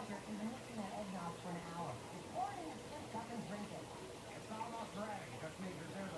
filter and then mixing that eggnog for an hour. You pour it in your tin cup and drink it. It's almost ready. Just need to do